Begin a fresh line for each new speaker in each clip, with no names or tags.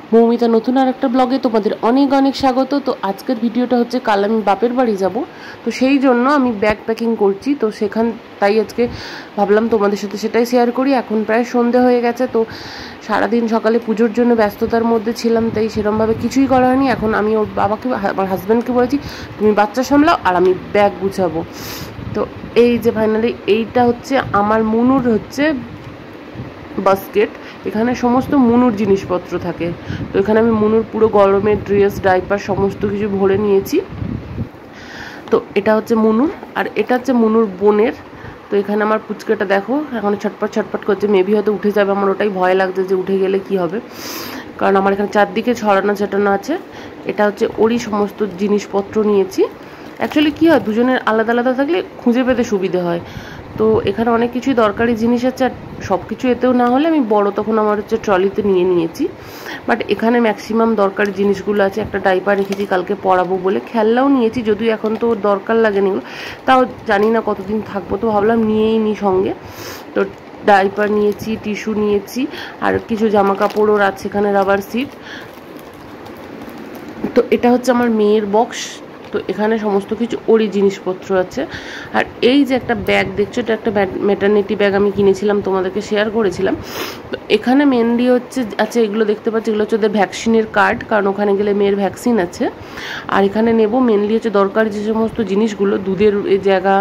মৌমিতা নতুন আর একটা ব্লগে তোমাদের অনেক অনেক স্বাগত। তো আজকের ভিডিওটা হচ্ছে কাল আমি বাপের বাড়ি যাব, তো সেই জন্য আমি ব্যাগ প্যাকিং করছি। তো তাই আজকে ভাবলাম তোমাদের সাথে সেটাই শেয়ার করি। এখন প্রায় সন্ধে হয়ে গেছে, তো সারাদিন সকালে পুজোর জন্য ব্যস্ততার মধ্যে ছিলাম, তাই সেরকমভাবে কিছুই করা হয়নি। এখন আমি ওর বাবাকে, আমার হাজব্যান্ডকে বলেছি তুমি বাচ্চা সামলাও আর আমি ব্যাগ গুছাবো। তো এই যে ফাইনালি এইটা হচ্ছে আমার মুনুর হচ্ছে বাস্কেট। এখানে সমস্ত মুনুর জিনিসপত্র থাকে। তো এখানে আমি মুনুর পুরো গরমের ড্রেস, ডাইপার সমস্ত কিছু ভরে নিয়েছি। তো এটা হচ্ছে মুনুর, আর এটা হচ্ছে মুনুর বোনের। তো এখানে আমার পুচকেটা দেখো এখন ছটপট ছটপট করছে, মেবি হয়তো উঠে যাবে। আমার ওটাই ভয় লাগছে যে উঠে গেলে কি হবে, কারণ আমার এখানে চারদিকে ছড়ানো ছেটানো আছে। এটা হচ্ছে ওরই সমস্ত জিনিসপত্র নিয়েছি। অ্যাকচুয়ালি কী হয়, দুজনের আলাদা আলাদা থাকলে খুঁজে পেতে সুবিধে হয়। তো এখানে অনেক কিছুই দরকারি জিনিস আছে, আর সব কিছু এতেও না হলে আমি বড় তখন আমার হচ্ছে ট্রলিতে নিয়ে নিয়েছি। বাট এখানে ম্যাক্সিমাম দরকারি জিনিসগুলো আছে। একটা ডাইপার রেখেছি কালকে পরাবো বলে, খেলনাও নিয়েছি, যদিও এখন তো দরকার লাগেনি এগুলো, তাও জানি না কতদিন থাকবো, তো ভাবলাম নিয়েই নিই সঙ্গে। তো ডাইপার নিয়েছি, টিস্যু নিয়েছি, আর কিছু জামা কাপড়ও আছে এখানে, রাবার সিট। তো এটা হচ্ছে আমার মেয়ের বক্স। তো এখানে সমস্ত কিছু ওরই জিনিসপত্র আছে। আর এই যে একটা ব্যাগ দেখছো, এটা একটা ম্যাটারনিটি ব্যাগ আমি কিনেছিলাম, তোমাদেরকে শেয়ার করেছিলাম। তো এখানে মেনলি হচ্ছে আচ্ছা এগুলো দেখতে পাচ্ছি, এগুলো হচ্ছে ওদের ভ্যাকসিনের কার্ড, কারণ ওখানে গেলে মেয়ের ভ্যাকসিন আছে। আর এখানে নেব মেনলি হচ্ছে দরকার যে সমস্ত জিনিসগুলো, দুধের জায়গা,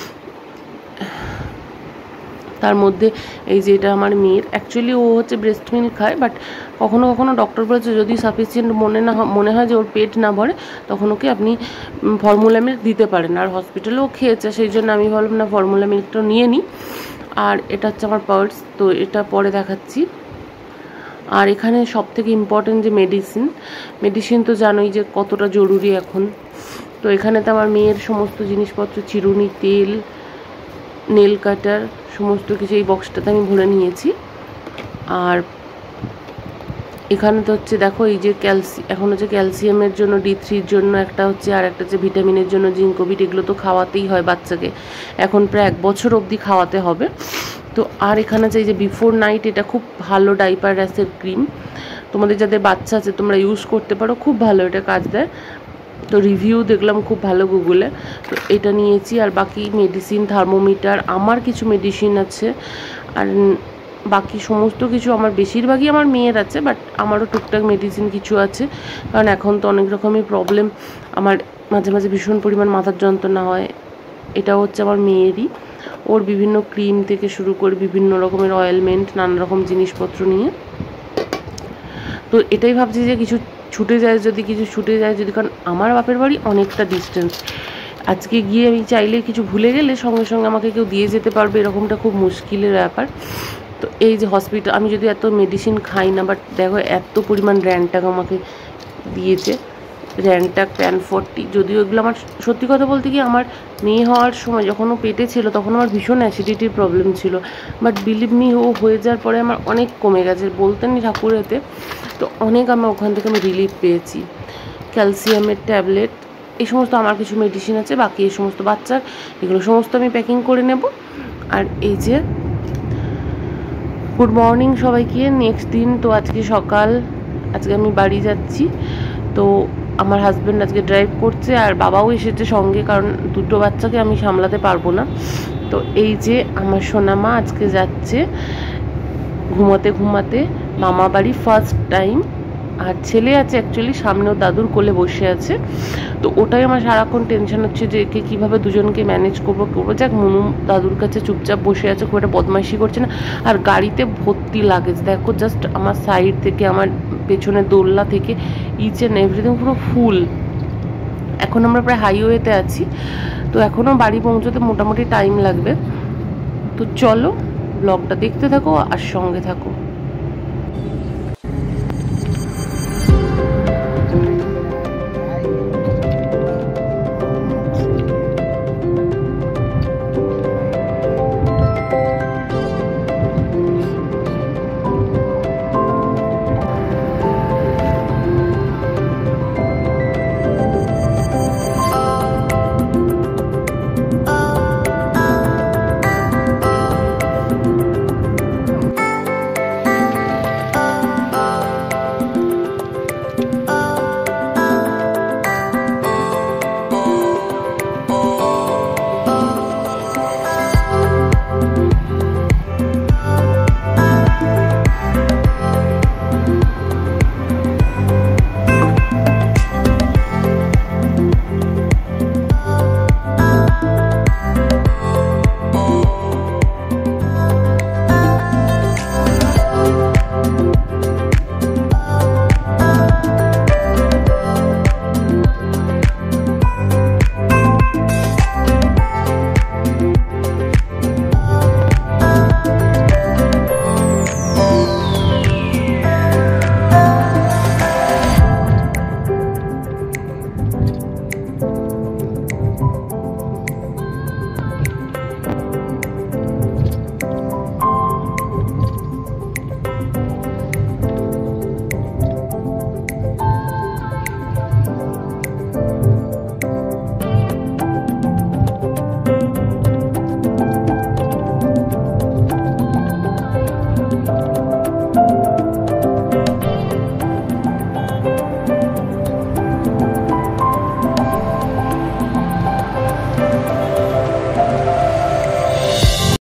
তার মধ্যে এই যে এটা আমার মেয়ের, অ্যাকচুয়ালি ও হচ্ছে ব্রেস্ট মিল্ক খায়, বাট কখনো কখনো ডক্টর বলেছে যদি সাফিসিয়েন্ট মনে হয় যে ওর পেট না ভরে, তখন ওকে আপনি ফর্মুলা মিল্ক দিতে পারেন। আর হসপিটালেও খেয়েছে, সেই জন্য আমি ভাবলাম না ফর্মুলা মিল্কটা নিয়ে নিই। আর এটা হচ্ছে আমার পার্স, তো এটা পরে দেখাচ্ছি। আর এখানে সব থেকে ইম্পর্টেন্ট যে মেডিসিন তো জানোই যে কতটা জরুরি এখন। তো এখানে তো আমার মেয়ের সমস্ত জিনিসপত্র, চিরুনি, তেল, নেল কাটার সমস্ত কিছু এই বক্সটাতে আমি ভরে নিয়েছি। আর এখানে তো হচ্ছে দেখো এই যে এখন হচ্ছে ক্যালসিয়ামের জন্য, D3-র জন্য একটা হচ্ছে, আর একটা হচ্ছে ভিটামিনের জন্য জিঙ্কোভিট। এগুলো তো খাওয়াতেই হয় বাচ্চাকে, এখন প্রায় 1 বছর অবধি খাওয়াতে হবে। তো আর এখানে আছে এই যে বিফোর নাইট, এটা খুব ভালো ডাইপার র্যাশের ক্রিম, তোমাদের যাদের বাচ্চা আছে তোমরা ইউজ করতে পারো, খুব ভালো এটা কাজ দেয়। তো রিভিউ দেখলাম খুব ভালো গুগলে, তো এটা নিয়েছি। আর বাকি মেডিসিন, থার্মোমিটার, আমার কিছু মেডিসিন আছে, আর বাকি সমস্ত কিছু আমার বেশিরভাগই আমার মেয়ের আছে, বাট আমারও টুকটাক মেডিসিন কিছু আছে, কারণ এখন তো অনেক রকমই প্রবলেম। আমার মাঝে মাঝে ভীষণ পরিমাণ মাথার যন্ত্রণা হয়, এটাও হচ্ছে আমার মেয়েরই। ওর বিভিন্ন ক্রিম থেকে শুরু করে বিভিন্ন রকমের অয়েলমেন্ট, নানা রকম জিনিসপত্র নিয়ে। তো এটাই ভাবছি যে কিছু ছুটে যায় যদি, কারণ আমার বাপের বাড়ি অনেকটা ডিস্টেন্স। আজকে গিয়ে আমি চাইলে কিছু ভুলে গেলে সঙ্গে সঙ্গে আমাকে কেউ দিয়ে যেতে পারবে, এরকমটা খুব মুশকিলের ব্যাপার। তো এই যে হসপিটাল, আমি যদি এত মেডিসিন খাই না, বাট দেখো এত পরিমাণ র্যানটাক আমাকে দিয়েছে, র্যানটাক, প্যান40। যদিও এগুলো আমার, সত্যি কথা বলতে কি, আমার মেয়ে হওয়ার সময় যখন ও পেটে ছিল তখন আমার ভীষণ অ্যাসিডিটির প্রবলেম ছিল, বাট বিলিভ মি ও হয়ে যাওয়ার পরে আমার অনেক কমে গেছে, বলতেন ঠাকুরেতে। তো অনেক আমার ওখান থেকে আমি রিলিফ পেয়েছি। ক্যালসিয়ামের ট্যাবলেট, এই সমস্ত আমার কিছু মেডিসিন আছে, বাকি এই সমস্ত বাচ্চার, এগুলো সমস্ত আমি প্যাকিং করে নেব। আর এই যে গুড মর্নিং সবাইকে, নেক্সট দিন। তো আজকে সকাল, আজকে আমি বাড়ি যাচ্ছি। তো আমার হাজব্যান্ড আজকে ড্রাইভ করছে, আর বাবাও এসেছে সঙ্গে, কারণ দুটো বাচ্চাকে আমি সামলাতে পারবো না। তো এই যে আমার সোনামা আজকে যাচ্ছে ঘুমাতে মামা বাড়ি, ফার্স্ট টাইম। আর ছেলে আছে অ্যাকচুয়ালি সামনেও দাদুর কোলে বসে আছে। তো ওটাই আমার সারাক্ষণ টেনশন হচ্ছে যে একে কীভাবে দুজনকে ম্যানেজ করবো। যাক, মুনু দাদুর কাছে চুপচাপ বসে আছে, খুব একটা বদমাইশি করছে না। আর গাড়িতে ভর্তি লাগেজ, দেখো জাস্ট আমার সাইড থেকে, আমার পেছনের দোলনা থেকে, ইচ অ্যান্ড এভরিথিং পুরো ফুল। এখন আমরা প্রায় হাইওয়েতে আছি, তো এখনও বাড়ি পৌঁছতে মোটামুটি টাইম লাগবে। তো চলো ব্লগটা দেখতে থাকো আর সঙ্গে থাকো।